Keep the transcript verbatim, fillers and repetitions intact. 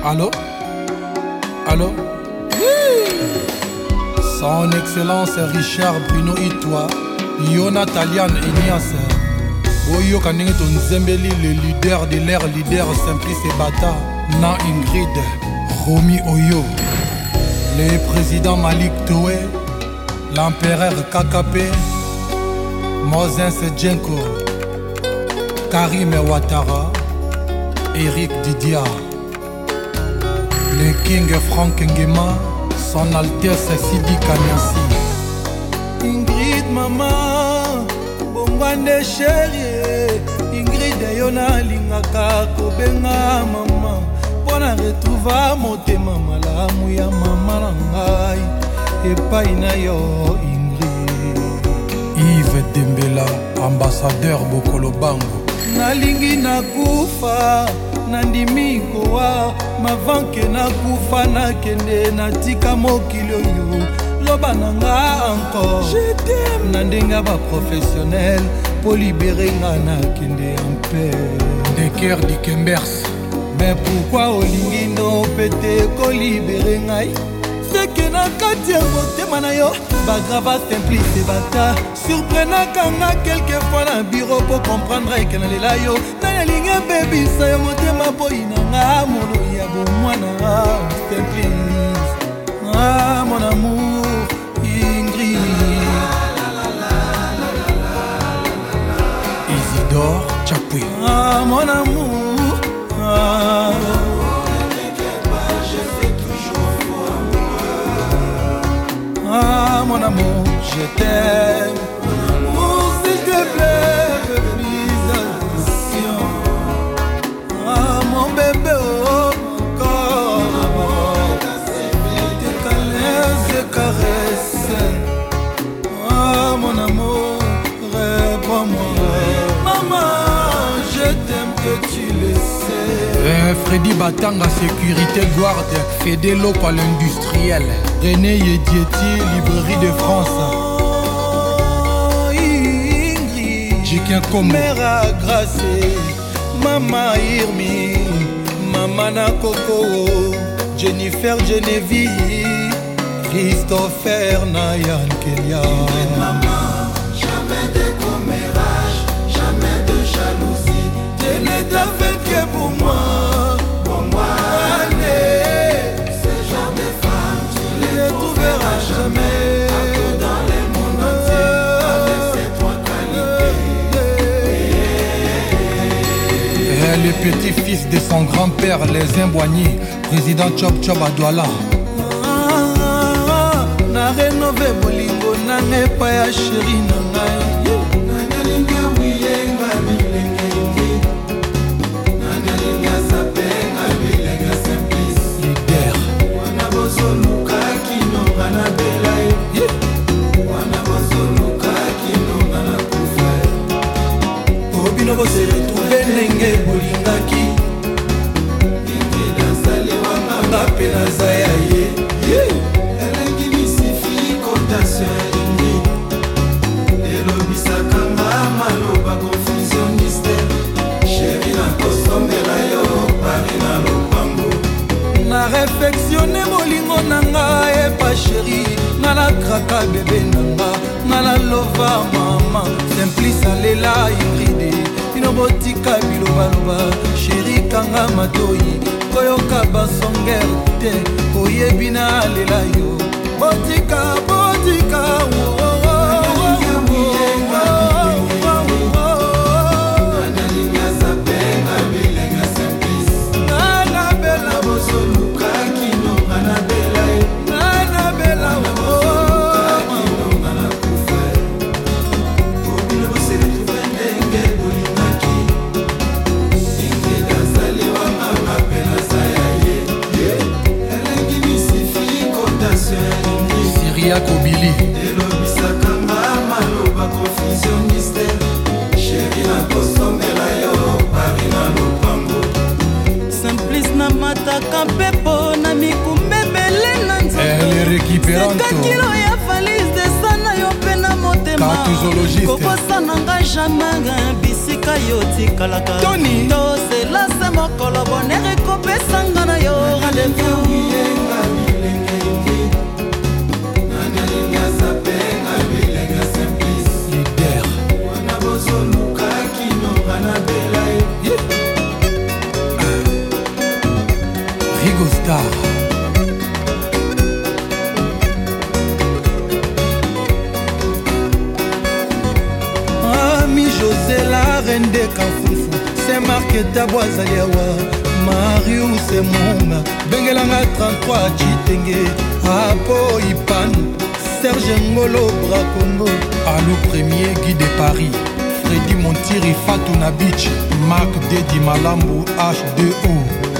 Allô? Allô? Son Excellence Richard Bruno Itwa, Yo Natalian Ignace, Boyo Kanenge Tonzembeli, le leader de l'ère, leader Simplice et Bata, Na Ingrid, Romy Oyo, le président Malik Toué, l'empereur K K P, Moses Djenko, Karim Ouattara, Eric Didia, le King Frank Ngema, son Altesse Sidi Kanyasi. Ingrid maman, Bongwande chérie, Ingrid Yona lingaka kobenga maman, pona retrouva motema malamu ya mama nangai, epai na yo Ingrid. Yves Dembela, ambassadeur Bokolo Bango. Nalingi nakufa nandimi kowa mavanke nakufa nakende natika mokili oyo loba nanga encore je t'aime na ndenga ba professionnel po libérer nga nakende en paix des cœurs du Kembers. Mais pourquoi olingi no pete ko libérer ngai seke na kati ya motema na yo bagrava Simplice Bata surprenaka nga quelquefois na bureau po comprendre eke nalela yo nayalingi ebebisa yo motema boyina nga mono ya bomwana Simplice. Ah mon amour Ingrid Isidore Tchapoué. Ah mon amour ah. Ah mon amour, je t'aime. Oh s'il te plaît, please attention. Ah mon bébé, oh mon corps. Tes câlins, tes caresses. Ah mon amour, réponds-moi. Maman, je t'aime que tu le sais. Euh, Freddy Batanga, sécurité guarde. Fédé Loco à l'industriel. René Yedieti, librairie de France. Oh, Ingrid, Jikin Kombo, Mera Grace, Mama Irmi, Mama Nakoko, Jennifer Genevieve, Christopher Nayan Kelia. Maman, jamais de commérage, jamais de jalousie. Tu n'es ta fait que pour moi, Pour moi, allez, ce genre de femme, tu tu les ne trouveras jamais. Partout dans le monde entier, avec ces trois qualités. et le petit-fils de son grand-père, les Imboigny, président Chop Chop à Douala. Ah, na rénové bolingo nanga epai ya sheri na ngai. Nangalinga wiyenga bilenga ingi, nangalinga sapenga bilenga Simplice. Leader, Wana bozoluka kinonga na belai, wana bozoluka kinonga na kufa. Obino bose retrouve ndenge bolingaki Ingrid azali wanga nga mpe naza ya ye. elengi misifi kotation ya Ingrid. Elobisaka nga maloba confusionniste, sheri nakosomela yo pari na lopango. Na reflexione bolingo nanga epa sheri nga nakraka bebe nanga nga nalova mama Simplice alela Ingrid bino botika bilobaloba sheri kanga matoi koyoka basongere te koyebi na alela yo botika botika oh, oh, oh, oh, oh, oh, oh, oh. Analinga sapenga bilenga Simplice. Nga nabela Bozoluka kinonga na belai, nga nabela oh. kinonga na kufa. Obino bose retrouve ndenge bolingaki. Ingrid azali wanga nga mpe naza ya ye. Elengi misifi kotation ya Ingrid. Syria Kobili, Elobisaka nga maloba confusionniste, sheri nakosomela yo pari na lopango. Simplice na mataka mpepo na mikumbebele na elle récupérante. kilo ya valise de sana yo mpe na motema Cartozoologiste. kokosana nga jamais bisika yo tikalaka Tony. toselase mokolo bonheur ekopesanga na yo rendez-vous Lider wana bozolukaki nonga na bela Rigo Star Ami José la reine de Kafufu c'est marqué tabwazali awa Marius Monga bengelanga trente-trois Chitenge Apo Ipanu Serge Ngolo Brakongo Allo Premier Guy de Paris Freddy Montiri Fatou Beach Marc Dedi Malambo H deux O